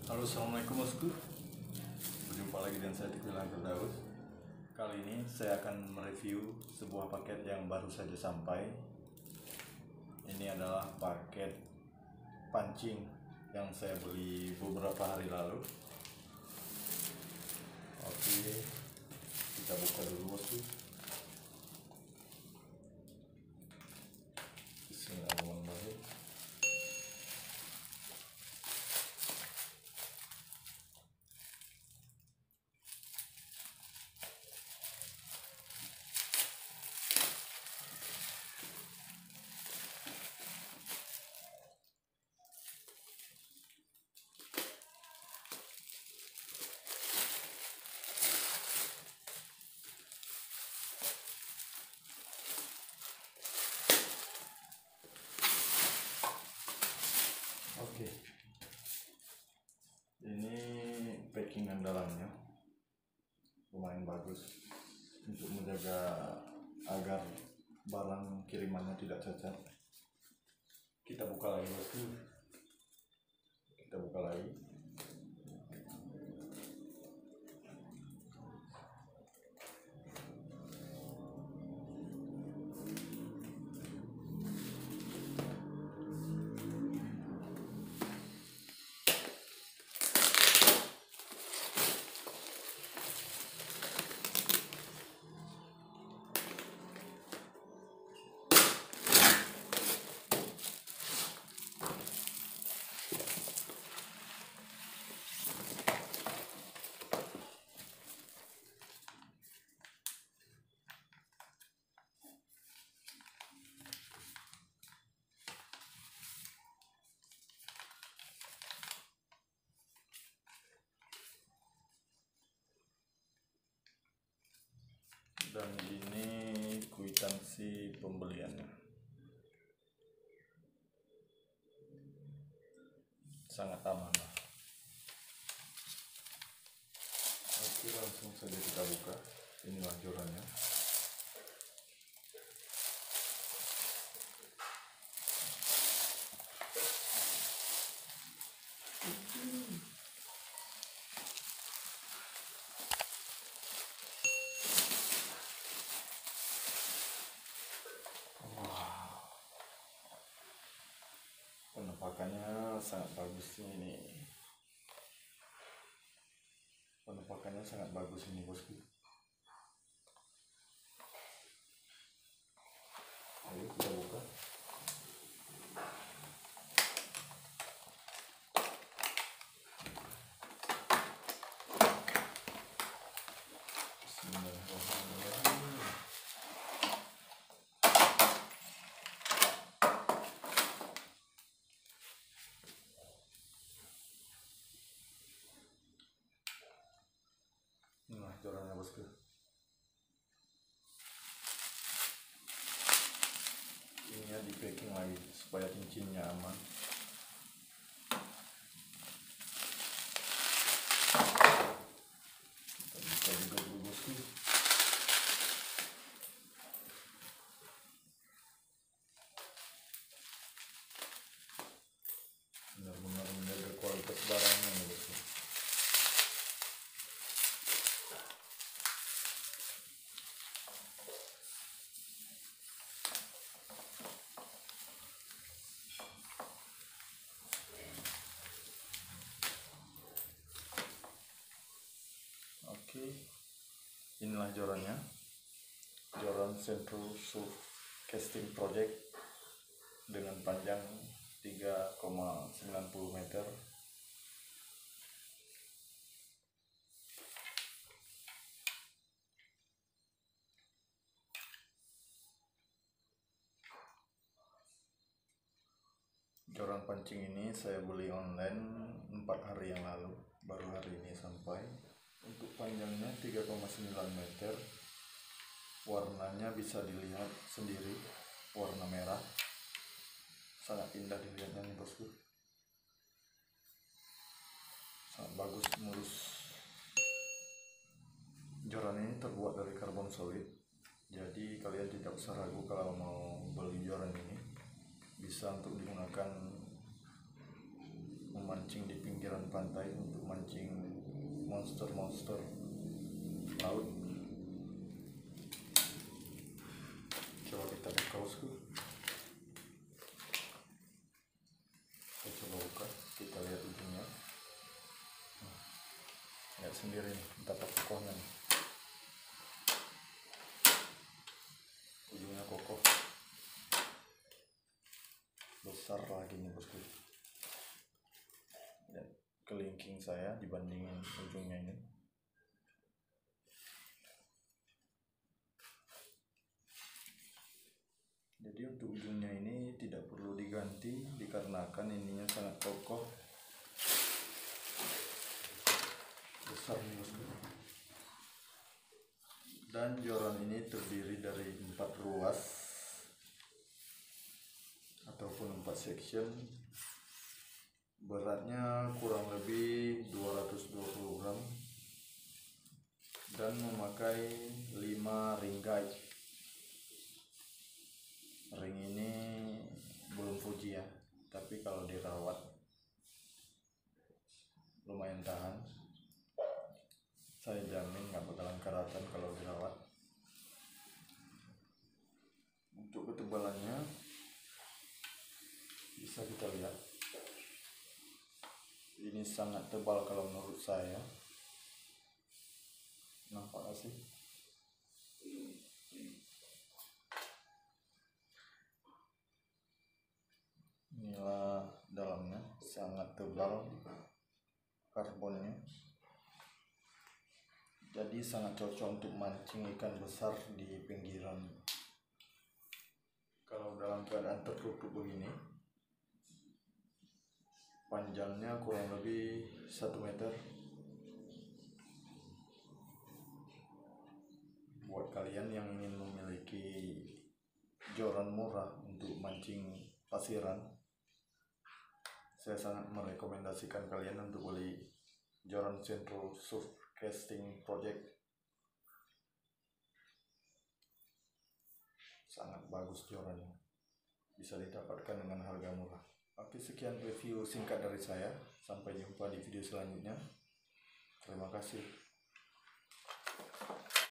Halo, assalamualaikum bosku. Berjumpa lagi dengan saya Tikwilang Firdaus. Kali ini saya akan mereview sebuah paket yang baru saja sampai. Ini adalah paket pancing yang saya beli beberapa hari lalu. Oke, kita buka dulu bosku. Bismillahirrahmanirrahim. Oke, ini packingan dalamnya lumayan bagus untuk menjaga agar barang kirimannya tidak cacat. Kita buka lagi bosku. Kita buka lagi. Dan ini kwitansi pembeliannya, sangat aman lah. Oke, langsung saja kita buka. Inilah jorannya. Penampakannya sangat bagus ini. Penampakannya sangat bagus ini bosku. Ayo kita buka. Bismillahirrahmanirrahim. Nah, jorannya bosku. Ini di packing lagi supaya cincinnya aman. Kita buka juga dulu bosku. Benar-benar menjaga kualitas barangnya nih bosku. Oke, inilah jorannya. Joran Central Surf Casting Project dengan panjang 3,90 meter. Joran pancing ini saya beli online 4 hari yang lalu, baru hari ini sampai. Untuk panjangnya 3,9 meter, warnanya bisa dilihat sendiri, warna merah, sangat indah dilihatnya nih bosku, sangat bagus, mulus. Joran ini terbuat dari karbon solid, jadi kalian tidak usah ragu kalau mau beli joran ini. Bisa untuk digunakan memancing di pinggiran pantai untuk mancing monster-monster laut. Coba kita buka, bosku. Saya coba buka, kita lihat ujungnya. Lihat sendiri nih, betapa kokohnya nih. Ujungnya kokoh, besar lagi nih, bosku. Dan kelingking saya dibandingin ujungnya ini. Jadi untuk ujungnya ini tidak perlu diganti dikarenakan ininya sangat kokoh, besar nih, bosku. Dan joran ini terdiri dari 4 ruas ataupun 4 section. Beratnya kurang lebih 220 gram dan memakai 5 ring guide. Ring ini belum Fuji ya, tapi kalau dirawat lumayan tahan. Saya jamin nggak bakalan karatan kalau dirawat. Untuk ketebalannya bisa kita lihat, ini sangat tebal kalau menurut saya. Nampak gak sih? Inilah dalamnya, sangat tebal karbonnya. Jadi sangat cocok untuk mancing ikan besar di pinggiran. Kalau dalam keadaan tertutup begini, panjangnya kurang lebih 1 meter. Buat kalian yang ingin memiliki joran murah untuk mancing pasiran, saya sangat merekomendasikan kalian untuk beli joran Central Surf Casting Project. Sangat bagus jorannya, bisa didapatkan dengan harga murah. Oke, sekian review singkat dari saya. Sampai jumpa di video selanjutnya. Terima kasih.